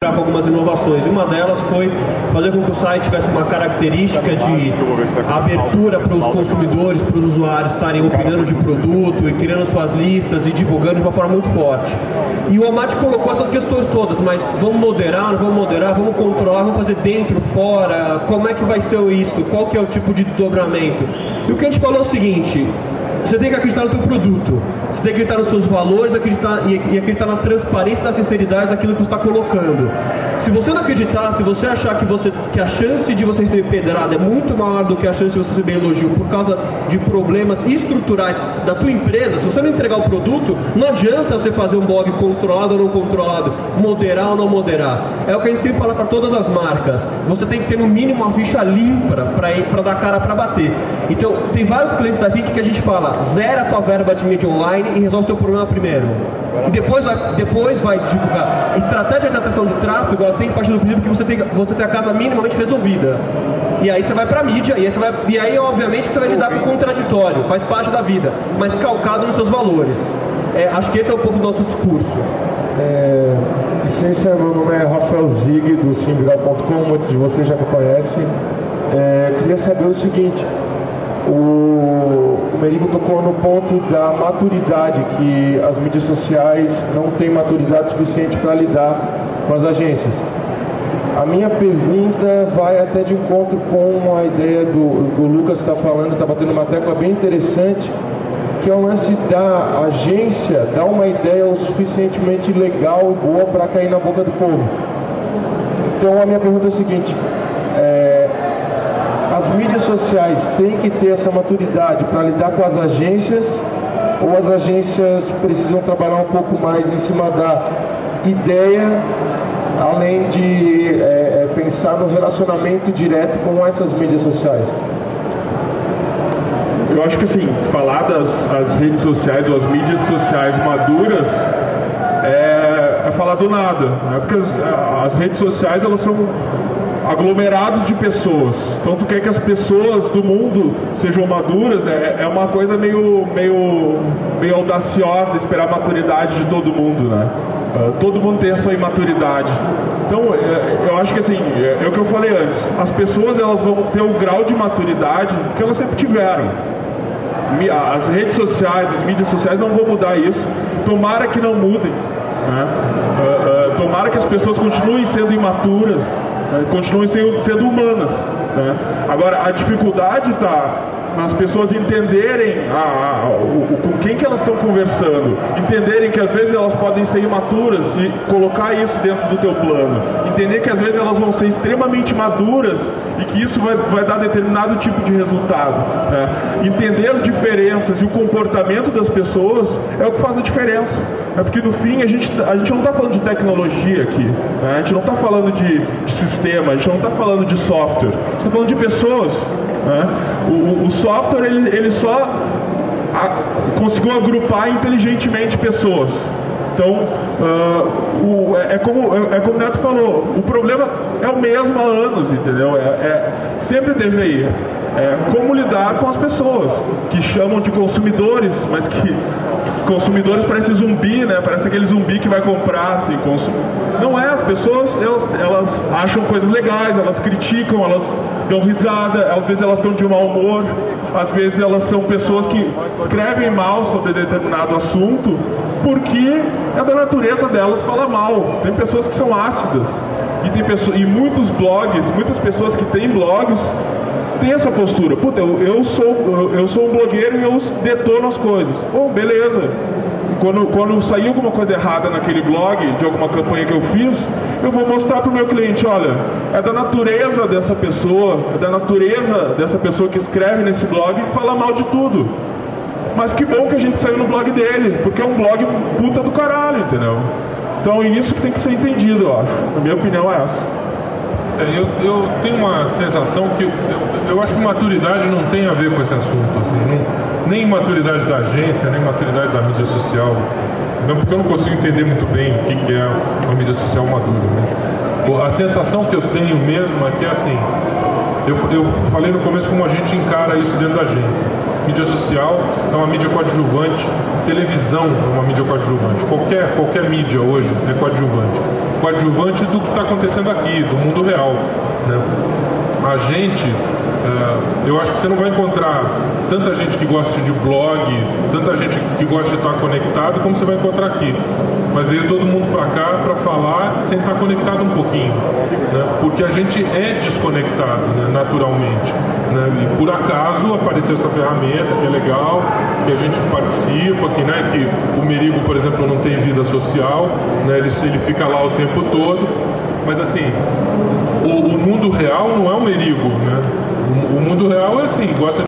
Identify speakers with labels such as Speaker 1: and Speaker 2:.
Speaker 1: com algumas inovações. Uma delas foi fazer com que o site tivesse uma característica de abertura para os consumidores, para os usuários estarem opinando de produto e criando suas listas e divulgando de uma forma muito forte. E o Amati colocou essas questões todas, mas vamos moderar, não vamos moderar, vamos controlar, vamos fazer dentro, fora, como é que vai ser isso, qual que é o tipo de desdobramento. E o que a gente falou é o seguinte: você tem que acreditar no seu produto, você tem que acreditar nos seus valores, e acreditar na transparência e na sinceridade daquilo que você está colocando. Se você não acreditar, se você achar que a chance de você receber pedrada é muito maior do que a chance de você receber elogio por causa de problemas estruturais da tua empresa, se você não entregar o produto, não adianta você fazer um blog controlado ou não controlado, moderar ou não moderar. É o que a gente sempre fala para todas as marcas. Você tem que ter no mínimo uma ficha limpa para dar cara para bater. Então, tem vários clientes da Vic que a gente fala: zera a tua verba de mídia online e resolve o teu problema primeiro. E depois vai divulgar. Estratégia de atração de tráfego, ela tem que partir do princípio que você tem a casa minimamente resolvida. E aí você vai pra mídia, e aí obviamente que você vai lidar com o contraditório, faz parte da vida, mas calcado nos seus valores. Acho que esse é um pouco do nosso discurso.
Speaker 2: Licença, meu nome é Rafael Zig, do Simviral.com, muitos de vocês já me conhecem. Queria saber o seguinte: o Merigo tocou no ponto da maturidade, que as mídias sociais não têm maturidade suficiente para lidar com as agências. A minha pergunta vai até de encontro com a ideia do Lucas está falando, está batendo uma tecla bem interessante, que é o lance da agência dar uma ideia o suficientemente legal, boa, para cair na boca do povo. Então a minha pergunta é a seguinte: as mídias sociais têm que ter essa maturidade para lidar com as agências, ou as agências precisam trabalhar um pouco mais em cima da ideia, além de pensar no relacionamento direto com essas mídias sociais?
Speaker 3: Eu acho que assim, falar das redes sociais ou as mídias sociais maduras é falar do nada, né? Porque as redes sociais, elas são aglomerados de pessoas. Então tu quer que as pessoas do mundo sejam maduras, é uma coisa meio audaciosa esperar a maturidade de todo mundo, né? Todo mundo tem a sua imaturidade. Então eu acho que assim, é o que eu falei antes, as pessoas elas vão ter o grau de maturidade que elas sempre tiveram. As redes sociais, as mídias sociais não vão mudar isso. Tomara que não mudem, né? Tomara que as pessoas continuem sendo imaturas, continuem sendo humanas, né? Agora, a dificuldade está nas pessoas entenderem com quem que elas estão conversando, entenderem que às vezes elas podem ser imaturas e colocar isso dentro do teu plano, entender que às vezes elas vão ser extremamente maduras e que isso vai dar determinado tipo de resultado, né? Entender as diferenças e o comportamento das pessoas é o que faz a diferença. Porque no fim a gente não está falando de tecnologia aqui, né? A gente não está falando de sistema, a gente não está falando de software, a gente está falando de pessoas, né? O software ele só conseguiu agrupar inteligentemente pessoas. Então, é como o Neto falou, o problema é o mesmo há anos, entendeu? Sempre teve aí. Como lidar com as pessoas que chamam de consumidores, mas que consumidores parece zumbi, né? Parece aquele zumbi que vai comprar, assim, não é. As pessoas, elas acham coisas legais, elas criticam, elas dão risada, às vezes elas estão de mau humor, às vezes elas são pessoas que escrevem mal sobre determinado assunto, porque é da natureza delas falar mal. Tem pessoas que são ácidas, e muitos blogs, muitas pessoas que têm blogs tem essa postura. Puta, eu sou um blogueiro e eu detono as coisas. Beleza. Quando sair alguma coisa errada naquele blog, de alguma campanha que eu fiz, eu vou mostrar para o meu cliente: olha, é da natureza dessa pessoa, que escreve nesse blog e fala mal de tudo. Mas que bom que a gente saiu no blog dele, porque é um blog puta do caralho, entendeu? Então é isso que tem que ser entendido, eu acho. A minha opinião é essa.
Speaker 4: Eu tenho uma sensação que eu acho que maturidade não tem a ver com esse assunto, assim, nem maturidade da agência, nem maturidade da mídia social, porque eu não consigo entender muito bem o que é uma mídia social madura, mas a sensação que eu tenho mesmo é que, assim, Eu falei no começo como a gente encara isso dentro da agência. Mídia social é uma mídia coadjuvante, televisão é uma mídia coadjuvante, qualquer mídia hoje é coadjuvante do que está acontecendo aqui, do mundo real, né? A gente, eu acho que você não vai encontrar tanta gente que gosta de blog, tanta gente que gosta de estar conectado, como você vai encontrar aqui. Mas veio todo mundo para cá para falar sem estar conectado um pouquinho, né? Porque a gente é desconectado, né, naturalmente, né? E por acaso apareceu essa ferramenta que é legal, que a gente participa, que o Merigo, por exemplo, não tem vida social, né? Ele fica lá o tempo todo. Mas assim, o mundo real não é o Merigo, né? O mundo real é assim, gosta